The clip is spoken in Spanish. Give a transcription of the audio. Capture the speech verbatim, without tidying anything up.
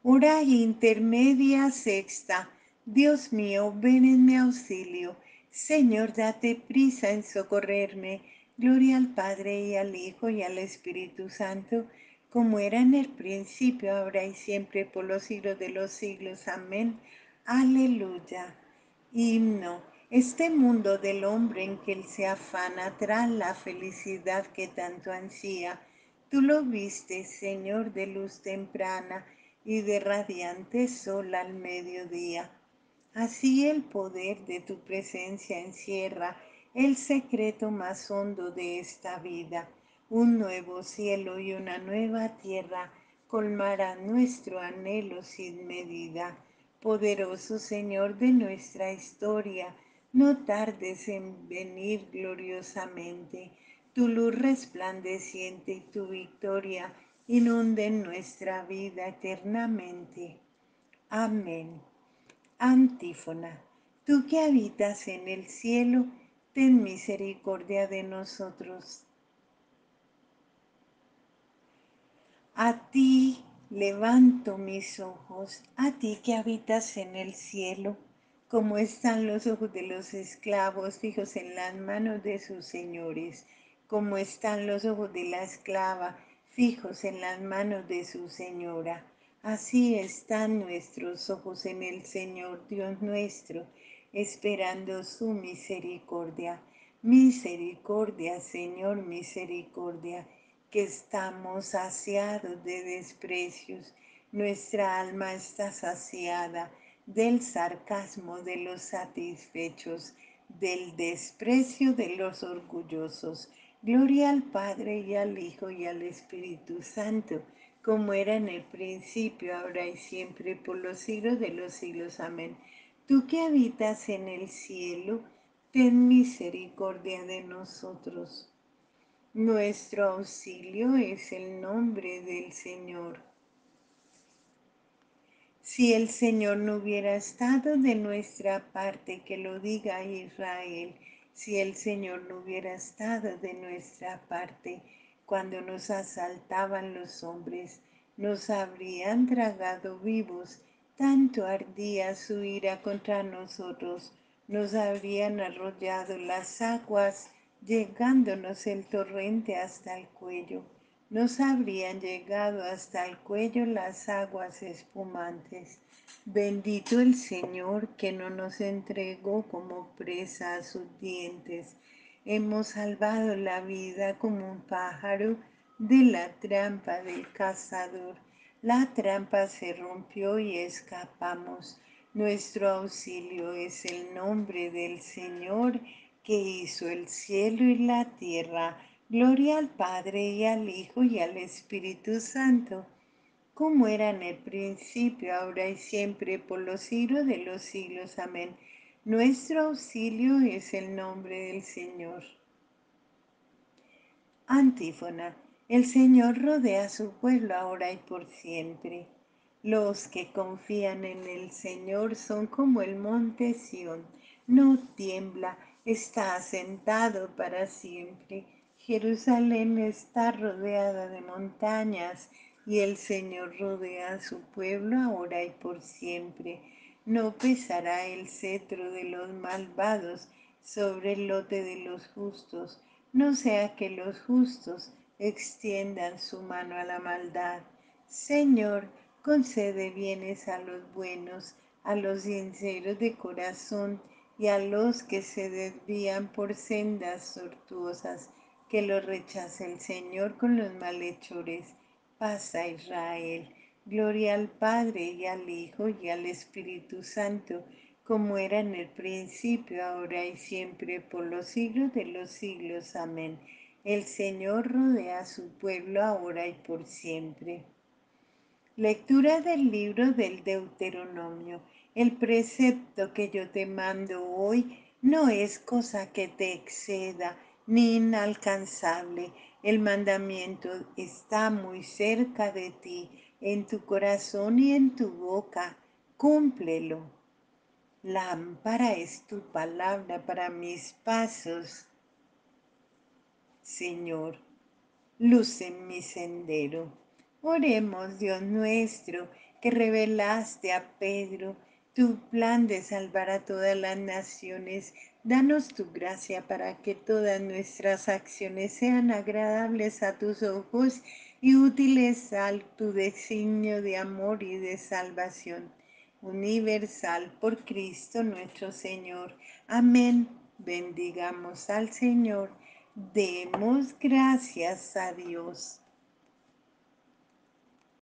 Hora intermedia sexta. Dios mío, ven en mi auxilio. Señor, date prisa en socorrerme. Gloria al Padre y al Hijo y al Espíritu Santo, como era en el principio, ahora y siempre, por los siglos de los siglos. Amén. Aleluya. Himno. Este mundo del hombre en que él se afana tras la felicidad que tanto ansía, tú lo viste, Señor, de luz temprana y de radiante sol al mediodía. Así el poder de tu presencia encierra el secreto más hondo de esta vida. Un nuevo cielo y una nueva tierra colmarán nuestro anhelo sin medida. Poderoso Señor de nuestra historia, no tardes en venir gloriosamente. Tu luz resplandeciente y tu victoria inunden nuestra vida eternamente. Amén. Antífona. Tú que habitas en el cielo, ten misericordia de nosotros. A ti levanto mis ojos, a ti que habitas en el cielo, como están los ojos de los esclavos fijos en las manos de sus señores, como están los ojos de la esclava fijos en las manos de su señora. Así están nuestros ojos en el Señor Dios nuestro, esperando su misericordia. Misericordia, Señor, misericordia, que estamos saciados de desprecios. Nuestra alma está saciada del sarcasmo de los satisfechos, del desprecio de los orgullosos. Gloria al Padre y al Hijo y al Espíritu Santo, como era en el principio, ahora y siempre, por los siglos de los siglos. Amén. Tú que habitas en el cielo, ten misericordia de nosotros. Nuestro auxilio es el nombre del Señor. Si el Señor no hubiera estado de nuestra parte, que lo diga Israel, si el Señor no hubiera estado de nuestra parte, cuando nos asaltaban los hombres, nos habrían tragado vivos, tanto ardía su ira contra nosotros, nos habrían arrollado las aguas, llegándonos el torrente hasta el cuello. Nos habrían llegado hasta el cuello las aguas espumantes. Bendito el Señor que no nos entregó como presa a sus dientes. Hemos salvado la vida como un pájaro de la trampa del cazador. La trampa se rompió y escapamos. Nuestro auxilio es el nombre del Señor que hizo el cielo y la tierra. Gloria al Padre y al Hijo y al Espíritu Santo, como era en el principio, ahora y siempre, por los siglos de los siglos. Amén. Nuestro auxilio es el nombre del Señor. Antífona. El Señor rodea a su pueblo ahora y por siempre. Los que confían en el Señor son como el monte Sión. No tiembla, está asentado para siempre. Jerusalén está rodeada de montañas y el Señor rodea a su pueblo ahora y por siempre. No pesará el cetro de los malvados sobre el lote de los justos, no sea que los justos extiendan su mano a la maldad. Señor, concede bienes a los buenos, a los sinceros de corazón y a los que se desvían por sendas tortuosas, que los rechace el Señor con los malhechores. Paz a Israel. Gloria al Padre y al Hijo y al Espíritu Santo, como era en el principio, ahora y siempre, por los siglos de los siglos. Amén. El Señor rodea a su pueblo ahora y por siempre. Lectura del libro del Deuteronomio. El precepto que yo te mando hoy no es cosa que te exceda ni inalcanzable. El mandamiento está muy cerca de ti, en tu corazón y en tu boca. Cúmplelo. Lámpara es tu palabra para mis pasos, Señor. Luz en mi sendero. Oremos, Dios nuestro, que revelaste a Pedro tu plan de salvar a todas las naciones. Danos tu gracia para que todas nuestras acciones sean agradables a tus ojos y útiles a tu designio de amor y de salvación universal por Cristo nuestro Señor. Amén. Bendigamos al Señor. Demos gracias a Dios.